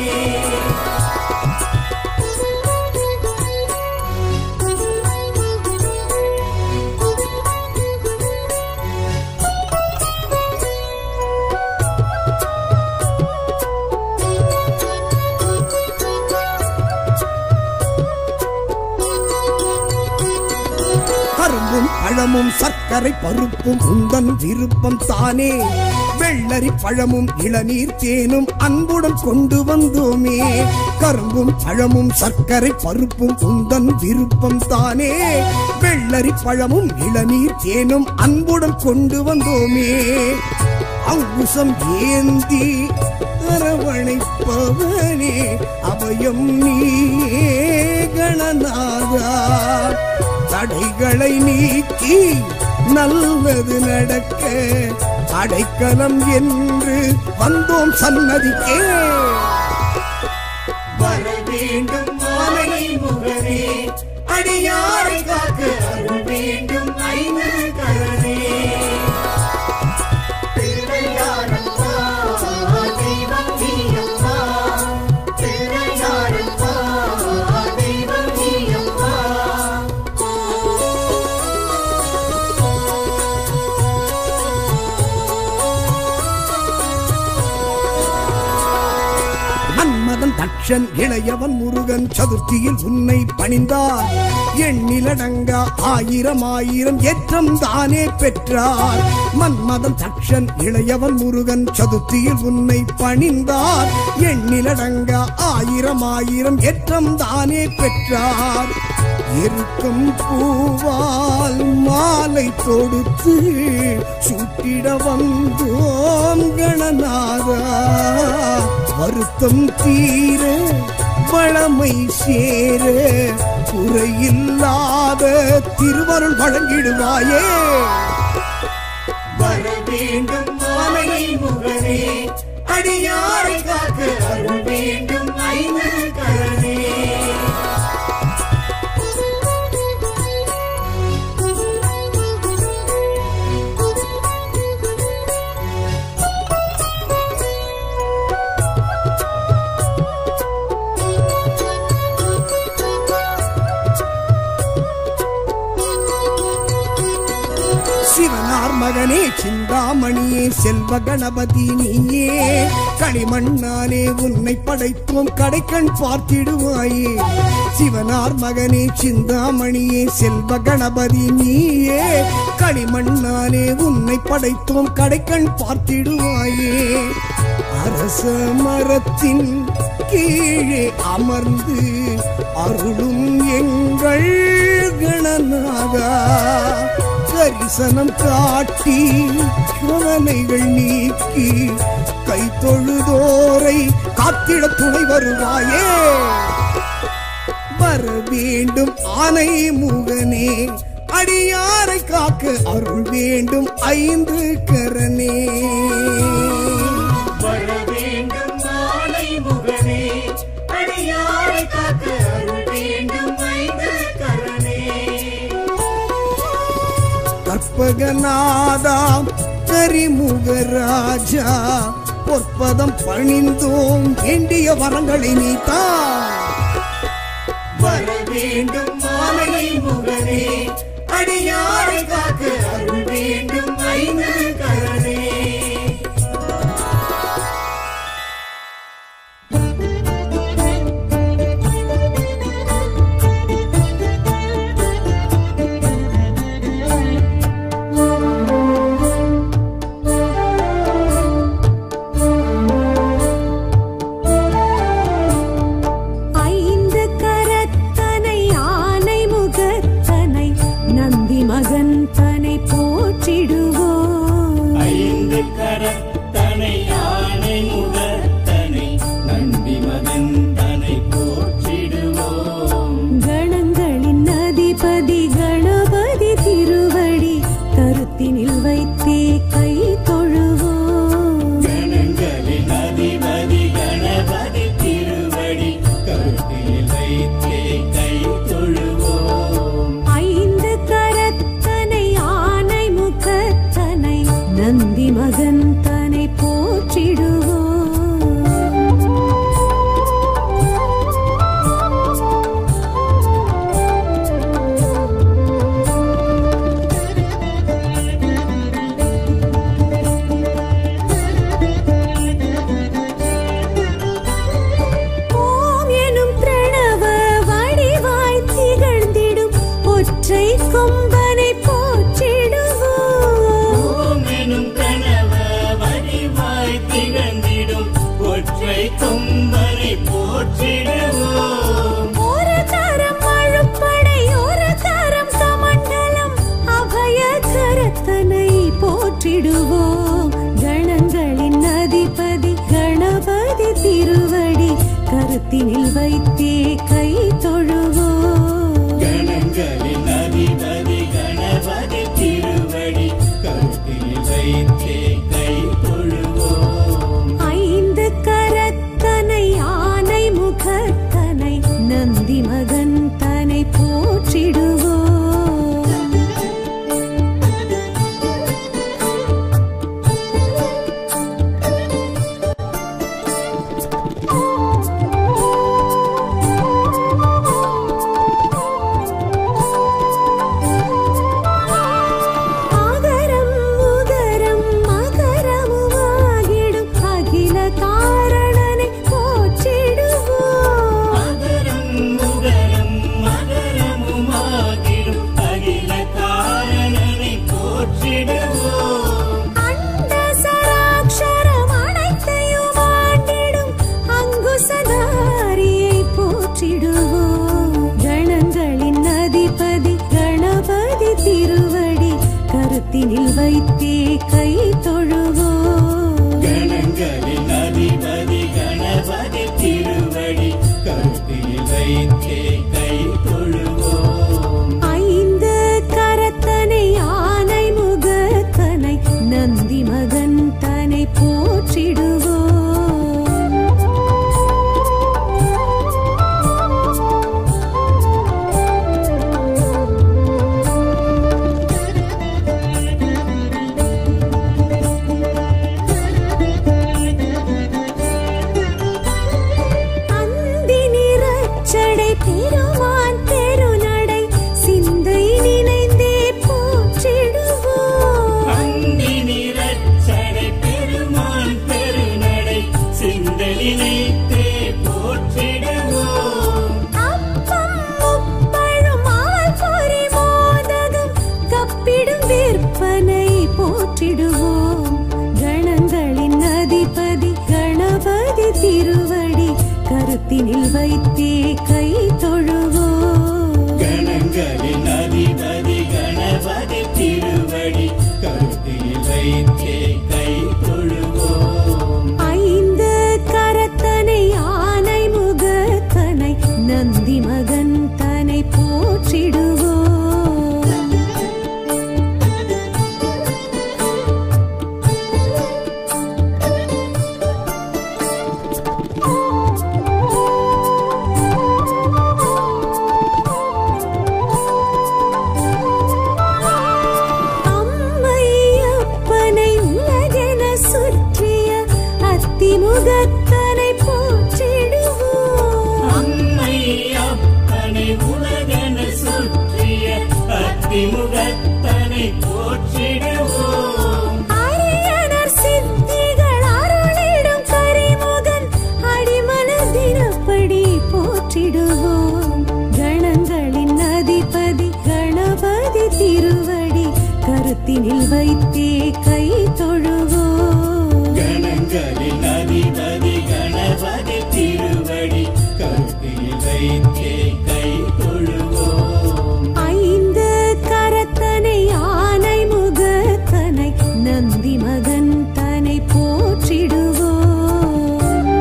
S1: கரும்பும் பழமும் சர்க்கரை பருப்பும் உந்தன் விருப்பம் தானே. வெள்ளரி பழமும் இளநீர் தேனும் அன்புடன் கொண்டு வந்தோமே. கரும்பும் பழமும் சர்க்கரை பருப்பும் உந்தன் விருப்பம் தானே. வெள்ளரி பழமும் இளநீர் தேனும் அன்புடன் கொண்டு வந்தோமே. அங்குசம் ஏந்தி அரவணைப்பவனே, அபயம் நீயே கணநாதா. தடைகளை நீக்கி நல்லது நடக்க அடைக்கலம் என்று வந்தோம் சன்னதிக்கே.
S2: வர வேண்டும் மாலை முகனே, அடியாரை காக்க அருள் வேண்டும் ஐந்து கரனே. திருவையாரப்பா தெய்வம் நீயப்பா, திருவையாரப்பா தெய்வம் நீயப்பா.
S1: மன்மதன் தட்சன் இளையவன் முருகன் சதுர்த்தியில் உன்னை பணிந்தார். எண்ணிலடங்கா ஆயிரம் ஆயிரம் ஏற்றம் தானே பெற்றார். மன்மதன் தட்சன் இளையவன் முருகன் சதுர்த்தியில் உன்னை பணிந்தார். எண்ணிலடங்கா ஆயிரம் ஆயிரம் ஏற்றம் தானே பெற்றார். இருக்கும் பூவால் மாலை தொடுத்து சூட்டிட வந்தோம் கணநாதா. வருத்தம் தீர வளமை சேர குறையில்லாத திருவருள் வழங்கிடுவாயே.
S2: வர வேண்டும் மாலை முகனே, அடியாரை காக்க அருள் வேண்டும் ஐந்து கரனே.
S1: சிவனார் மகனே சிந்தாமணியே செல்வ கணபதி நீயே. களிமண்ணாலே உன்னை படைத்தோம் கடைக்கண் பார்த்திடுவாயே. சிவனார் மகனே சிந்தாமணியே செல்வ கணபதி நீயே. களிமண்ணாலே உன்னை படைத்தோம் கடைக்கண் பார்த்திடுவாயே. அரச மரத்தின் கீழே அமர்ந்து அருளும் எங்கள் கணநாதா. தரிசனம் காட்டி கவலைகள் நீக்கி கை தொழுதோரை காத்திட துணை வருவாயே. வர வேண்டும் ஆனை முகனே, அடியாரை காக்க அருள் வேண்டும் ஐந்து கரனே.
S2: வர வேண்டும் மாலை முகனே, அடியாரை காக்க அருள் வேண்டும் ஐந்து கரனே.
S1: கற்பகநாதா கரிமுகராஜா பொற்பதம் பணிந்தோம் வேண்டிய வரங்களை நீத்தா.
S2: வர வேண்டும் மாலை முகனே, அடியாரை காக்க அருள் வேண்டும் ஐந்து கரனே.
S3: ஐந்து கரத்தனை ஆனை முகத்தனை நந்தி மகன் தனை போற்றிடுவோம்.
S2: திகழ்ந்திடும் ஒற்றை கொம்பனை போற்றிடுவோம்.
S3: ஒரு தரம் அழுப்படை ஒரு தரம் கமண்டலம் அபய கரத்தனை போற்றிடுவோம். கணங்களின் அதிபதி கணபதி திருவடி கருத்தினில் வைத்தே கை தொழுவோம்.
S2: கணங்களின் அதிபதி கணபதி திருவடி கருத்தினில் வைத்தே கை தொழுவோம்.
S3: ஐந்து கரத்தனை ஆனை முகத்தனை நந்தி மகன் தனை போற்றிடுவோம். ஆகரம் உகரம் மகரமுமாகிடும் அகில காரணனை போற்றிடுவோம்.
S2: அகரம் உகரம் மகரமுமாகிடும் அகில காரணனை போற்றிடுவோம்.
S3: அண்ட சராட்சரம் அனைத்தையும் ஆண்டிடும் அங்குசதாரியை போற்றிடுவோம். கணங்களின் அதிபதி கணபதி திருவடி கருத்தினில் வைத்தே கை தொழுவோம்.
S2: கணங்களின் அதிபதி கணபதி திருவடி கருத்தினில் வைத்தே கை தொழுவோம்.
S3: ஐந்து கரத்தனை ஆனை முகத்தனை நந்தி மகன் தனை போற்றிடுவோம். அந்தி நிறச்சடை பெருமான் பெருநடை சிந்தை நினைந்தே போற்றிடுவோம்.
S2: அந்தி நிறச்சடை பெருமான் பெருநடை சிந்தலினைத்தே போற்றிடுவோம்.
S3: அப்பம் முப்பழும் ஆல் பொறி மோதகம் கப்பிடும் விற்பனை போற்றிடுவோம். கணங்களின் அதிபதி கணபதி திருவடி கருத்தினில் வைத்தே கை தொழுவோம்.
S2: கணங்களின் அதிபதி கணபதி திருவடி கருத்தினில் வைத்தே கை தொழுவோம்.
S3: ஐந்து கரத்தனை ஆனை முகத்தனை நந்தி மகன் தனை போற்றிடுவோம். அம்மையப்பனை உலகென சுற்றிய அத்திமுகத்தனை போற்றிடுவோம்.
S2: அம்மை அப்பனை உலகென சுற்றிய அத்திமுகத்தனை போற்றிடுவோம்.
S3: அரியனர் சித்திகள் அருளிடும் கரிமுகன் அடிமலர் தினப்படி போற்றிடுவோம். கணங்களின் அதிபதி கணபதி திருவடி கருத்தினில் வைத்தே கை தொழுவோம்.
S2: கணங்களின் அதிபதி கணபதி திருவடி கருத்தினில் வைத்தே கை தொழுவோம்.
S3: ஐந்து கரத்தனை ஆனை முகத்தனை நந்தி மகன் தனை போற்றிடுவோம்.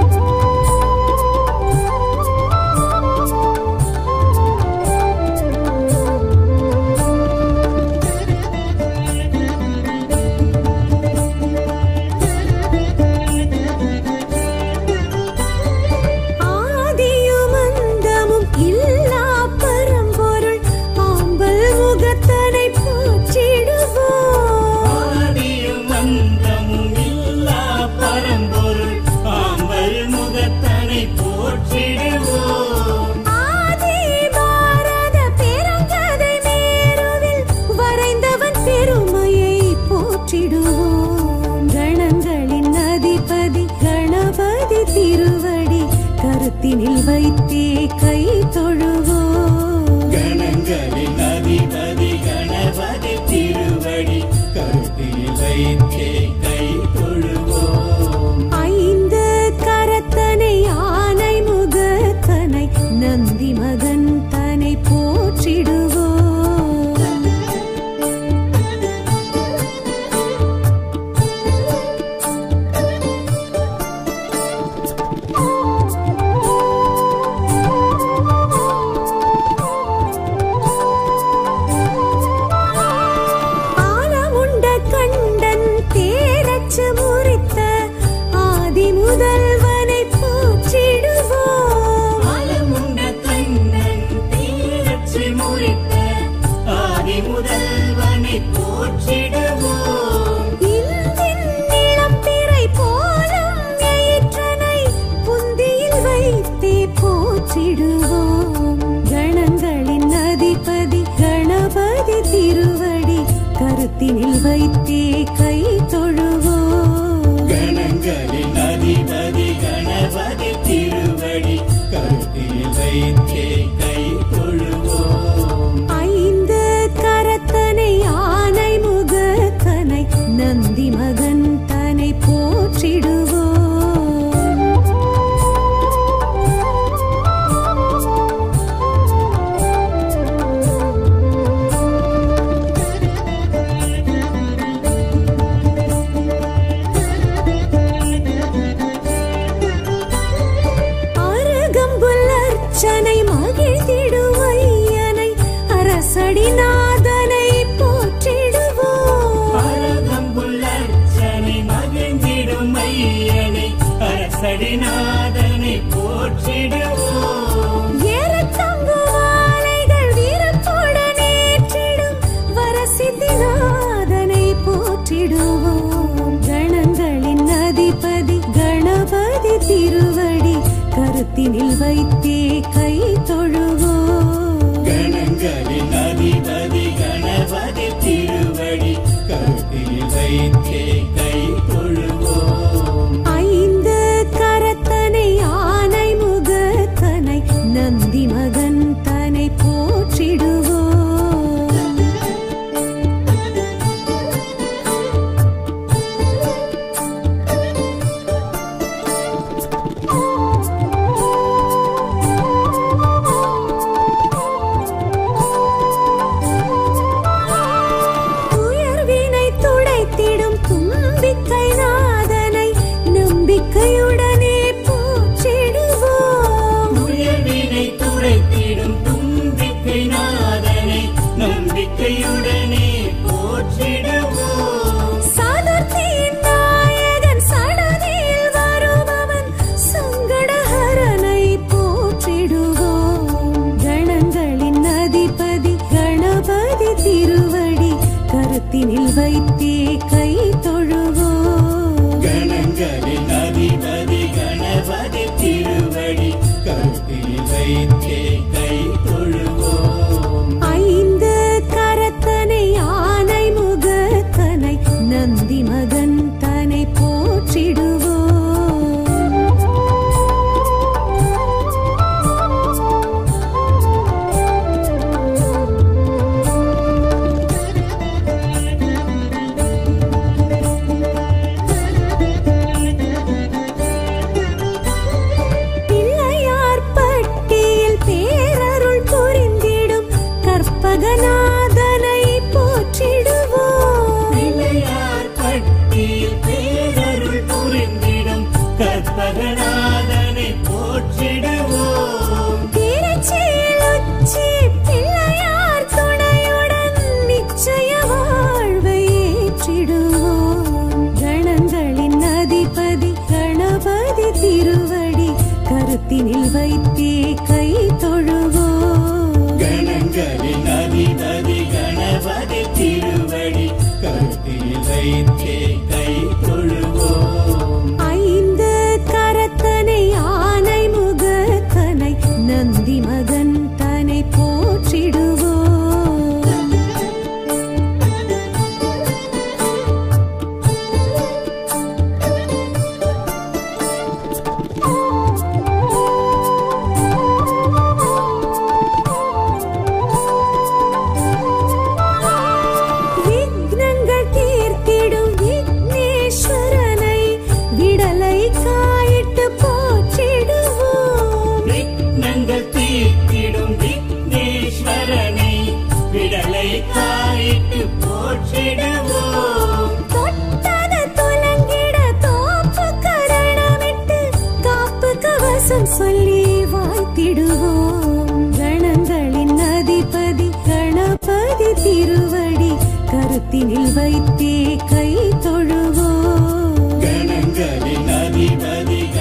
S3: ஆதியும் அந்தமும் இல்லா பரம்பொருள் ஆம்பல் முகத்தனை போற்றிடுவோம்.
S2: ஆதியும் அந்தமும் இல்லா பரம்பொருள் ஆம்பல் முகத்தனை போற்றிடுவோம்.
S3: ஆதி பாரத பெருங்கதை மேருவில் வரைந்தவன் பெருமையை போற்றிடுவோம். கணங்களின் அதிபதி கணபதி திருவடி கருத்தினில் வைத்தே கை தொழுவோம்.
S2: கணங்களின் அதிபதி கணபதி திருவடி கருத்தினில் வைத்தே கை தொழுவோம்.
S3: முதல்வனை போற்றிடுவோம்.
S2: ஆலமுண்ட கண்ணன் தீரச்சி முறித்த ஆதி முதல்வனை போற்றிடுவோம்.
S3: இந்தின் இளம்பிறை போலும் எயிற்றனை புந்தியில் வைத்தே போற்றிடுவோம். கணங்களின் அதிபதி கணபதி திருவடி கருத்தினில் வைத்தே கை தொழுவோம்.
S2: கணங்களின் அதிபதி கணபதி திருவடி கருத்தில் வைத்தே கை தொழுவோம்.
S3: ஐந்து கரத்தனை ஆனை முகத்தனை நந்தி மகன் தனை போற்றிடுவோம். அருகம்புல்லர்ச்சனை மகிழ்ந்திடுவையனை அரசடிநாதனை போற்றிடுவோம்.
S2: அழகம்புல்லர்ச்சனை மகிழ்ந்திடும் ஐயனை அரசடிநாதனை போற்றிடுவோம்.
S3: ஏறத்தங்கு மாலைகள் வீரத்துடன் ஏற்றிடும் வரசித்திநாதனை போற்றிடுவோம். கணங்களின் அதிபதி கணபதி திருவடி கருத்தினில் வைத்தே கை தொழுவோம்.
S2: கணங்களின் அதிபதி கணபதி திருவடி கருத்தில் வைத்தே கை தொழுவோம்.
S3: ஐந்து கரத்தனை ஆனை முகத்தனை நந்தி மகன் தனை போற்றிடுவோம். துயர்வினை துடைத்திடும் தும்பிக்கை நாதனை நம்பிக்கையுடனே போற்றிடுவோம்.
S2: உயர்வினை துடைத்திடும் தும்பிக்கை நாதனை நம்பிக்கையுடனே போற்றிடுவோம்.
S3: சாதுர்த்தியின் நாயகன் சடதியில் வருபவன் சங்கடஹரனை போற்றிடுவோம். கணங்களின் அதிபதி கணபதி திருவடி கருத்தினில் வைத்தே கை தொழுவோம்.
S2: கணங்களின் அதிபதி கணபதி திருவடி கருத்தில் வைத்தே கை தொழுவோம்.
S3: ஐந்து கரத்தனை ஆனை முகத்தனை நந்தி மகன் தனை போற்றிடுவோம். பிள்ளையார் பட்டியில் பேரருள் புரிந்திடும் கற்பகநாதனை போற்றிடுவோம்.
S2: பிள்ளையார் பட்டியில் பேரருள் புரிந்திடும் கற்பகநாதனை போற்றிடுவோம்.
S3: திருச்சியில் உச்சி பிள்ளையார் துணையுடன் நிச்சய வாழ்வை ஏற்றிடுவோம். கணங்களின் அதிபதி கணபதி திருவடி கருத்தினில் வைத்தே கை தொழுவோம்.
S2: கணங்களின் அதிபதி கணபதி திருவடி கருத்தில் வைத்தே கை தொழுவோம்.
S3: ஐந்து கரத்தனை ஆனை முகத்தனை நந்தி மகன் தனை போற்றிடுவோம். விக்னங்கள் தீர்த்திடும் விக்னேஸ்வரனை விடலை காயிட்டு போற்றிடுவோம்.
S2: விக்னங்கள் தீர்த்திடும் விக்னேஸ்வரனை விடலை காயிட்டு போற்றிடுவோம்.
S3: தொட்டது துலங்கிட தோப்பு கரணமிட்டு காப்பு கவசம் சொல்லி வாழ்த்திடுவோம். கணங்களின் அதிபதி கணபதி திருவடி கருத்தினில் வைத்தே கை தொழுவோம்.
S2: கணங்களின் அதிபதி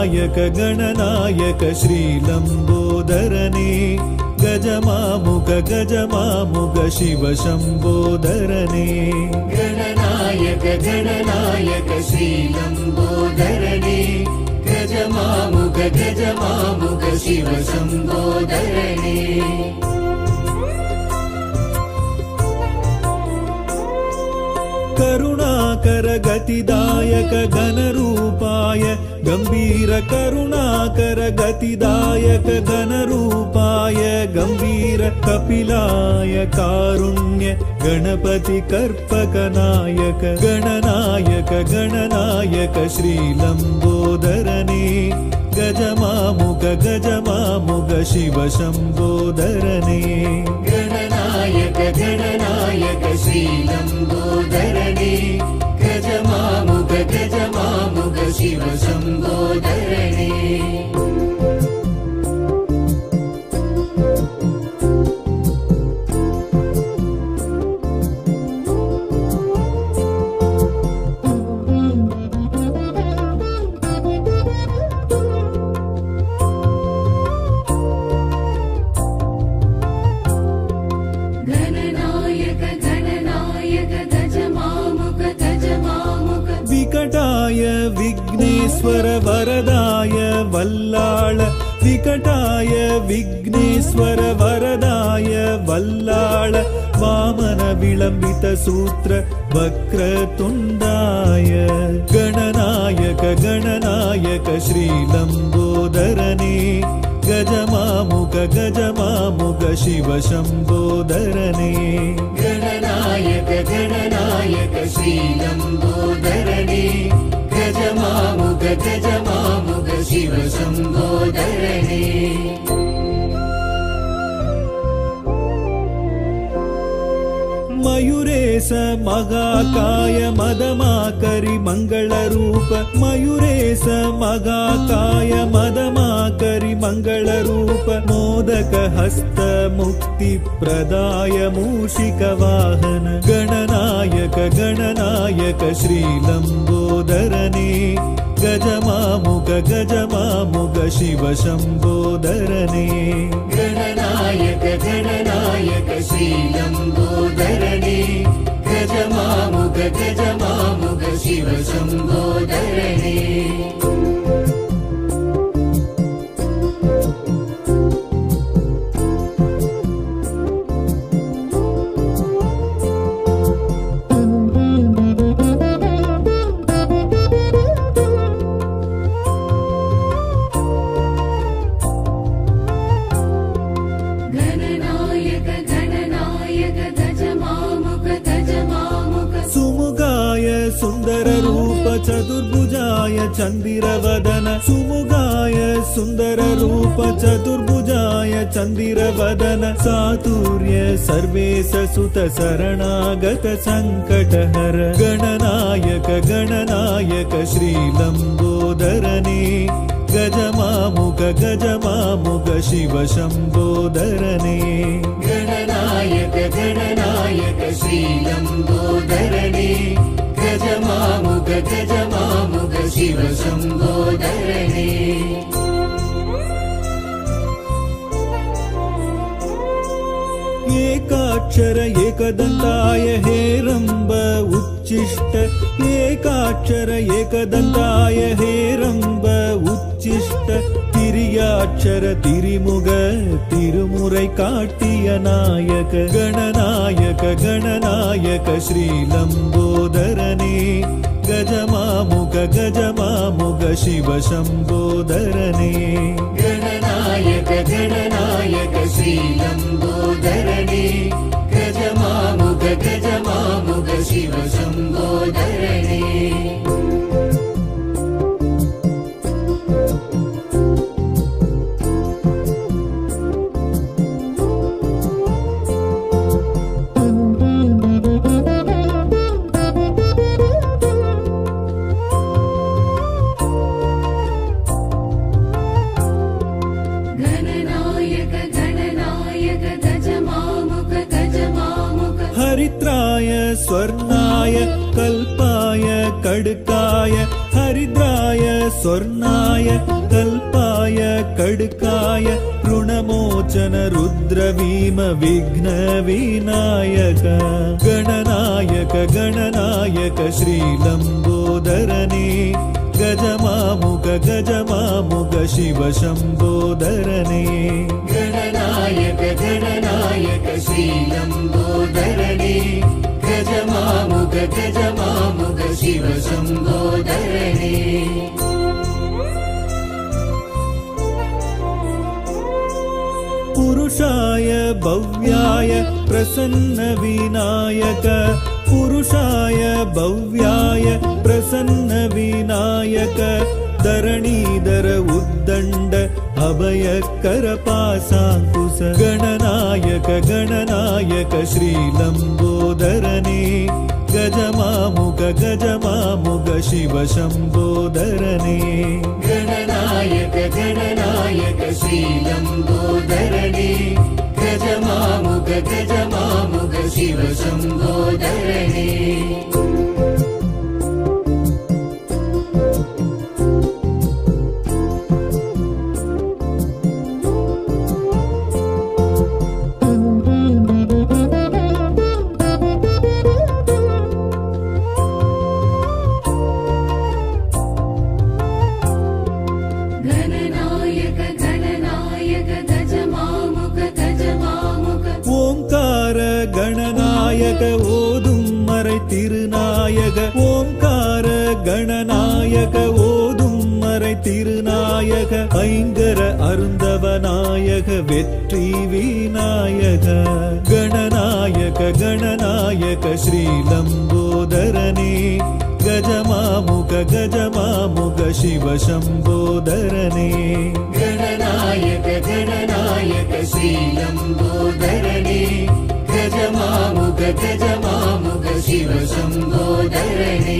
S4: गणनायक गणनायक श्रीलम्बोदरने गजमामुख गजमामुख शिव शम्बोदरने
S2: गणनायक गणनायक श्रीलम्बोदरने गजमामुख गजमामुख शिव शम्बोदरने
S4: करुणाकर गतिदायक घनरूपाय गंभीर करुणाकर गतिदायक घनरूपाय गंभीर कपिलाय कारुण्य गणपति कर्पकनायक गणनायक गणनायक श्रीलम्बोदरने गजमामुख गजमामुख शिव शम्बोदरने
S2: गणनायक गणनायक श्रीलम्बोदरने गजमामुख गजमामुख शिव शम्बोदरने
S4: विकटाय विघ्नेश्वर वरदाय वल्लाळ विकटाय विघ्नेश्वर वरदाय वल्लाळ वामन विलम्बित सूत्र वक्रतुण्डाय गणनायक गणनायक श्रीलम्बोदरने गजमामुख गजमामुख शिव शम्बोदरने
S2: गणनायक गणनायक श्रीलम्बोदरने गजमामुख गजमामुख शिव शम्बोदरने
S4: मयूरेश मगाकाय मदमाकरि मंगलरूप मयूरेश मगाकाय मदमाकरि मंगलरूप मोदक हस्त मुक्ति प्रदाय मूषिक वाहन गणनायक गणनायक श्रीलम्बोदरने गजमामुख गजमामुख शिव शम्बोदरने
S2: गणनायक गणनायक श्रीलम्बोदरने गजमामुख गजमामुख शिव शम्बोदरने
S4: सुंदर रूप चतुर्भुजाय चंदिरवदन सुमुगाय सुंदर रूप चतुर्भुजाय चंदिरवदन सातुर्य सर्वेश सुत शरणागत संकटहर गणनायक गणनायक श्रीलम्बोदरने गजमामुख गजमामुख शिव शम्बोदरने
S2: गणनायक गणनायक श्रीलम्बोदरने गजमामुख गजमामुख शिव शम्बोदरने
S4: एकाक्षर एकदन्ताय हेरम्ब उच्चिष्ट एकाक्षर एकदन्ताय हेरम्ब उच्चिष्ट तिरियाक्षर तिरिमुग तिरुमुरै काट्टिय नायक गणनायक गणनायक श्रीलम्बोदरने गजमामुख गजमामुख शिव शम्बोदरने
S2: गणनायक गणनायक श्रीलम्बोदरने गजमामुख गजमामुख शिव शम्बोदरने
S4: हरित्राय स्वर्णाय कल्पाय कड्काय दरिद्राय स्वर्णाय कल्पाय कड्काय ऋणमोचन रुद्रवीम विघ्न विनायक गणनायक गणनायक श्रीलम्बोदरने गजमामुग गजमामुग शिव शम्बोदरने
S2: गणनायक गणनायक श्रीलम्बोदरने गजमामुग गजमामुग शिव शम्बोदरने
S4: पुरुषाय भव्याय प्रसन्न विनायक पुरुषाय भव्याय प्रसन्न विनायक धरणीधर उद्दण्ड अभयकर पासाङ्कुश गणनायक गणनायक श्रीलम्बोदरने गजमामुग गजमामुग शिव शम्बोदरने
S2: गणनायक गणनायक श्रीलम्बोदरने गजमामुग गजमामुग शिव शम्बोदरने
S4: गणनायक ओदुम मरै तिरुनायक ओंकार गणनायक ओदुम मरै तिरुनायक ऐंगर अरुंदवनायक वेट्री विनायक गणनायक गणनायक श्रीलम्बोदरने गजमामुग गजमामुग शिव शम्बोदरने
S2: गणनायक गणनायक श्रीलम्बोदरने गजमामुग गजमामुग शिव शम्बोदरने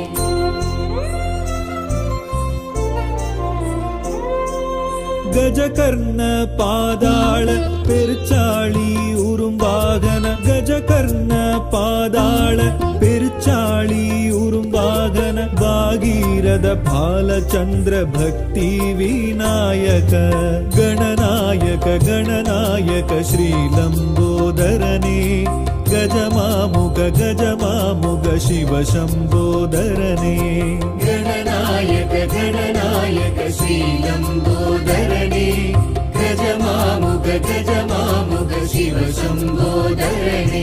S4: गजकर्ण पादाळ पेर्चाळी उरुम्बागन गजकर्ण पादाळ पेर्चाळी उरुम्बागन भागीरथ भालचन्द्र भक्ति विनायक गणनायक गणनायक श्रीलम्बोदरने गजमामुग गजमामुग शिव शम्बोदरने
S2: गणनायक गणनायक श्रीलम्बोदरने गजमामुग गजमामुग शिव शम्बोदरने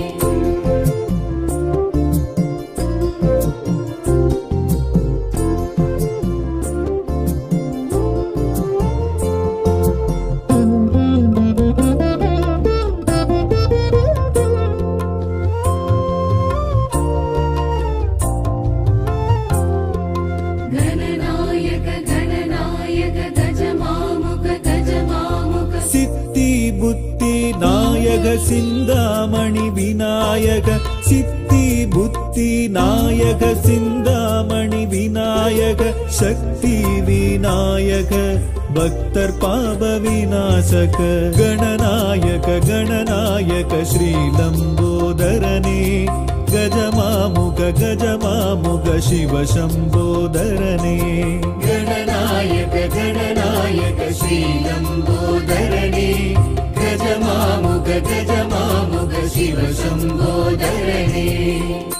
S4: सिन्दामणि विनायक सिद्धि बुद्धि नायक सिन्दामणि विनायक शक्ति विनायक भक्तर पाप विनाशक गणनायक गणनायक श्रीलम्बोदरने गजमामुग गजमामुग शिव शम्बोदरने
S2: गणनायक गणनायक श्रीलम्बोदरने गजमामुग गजमामुग शिव शम्बोदरने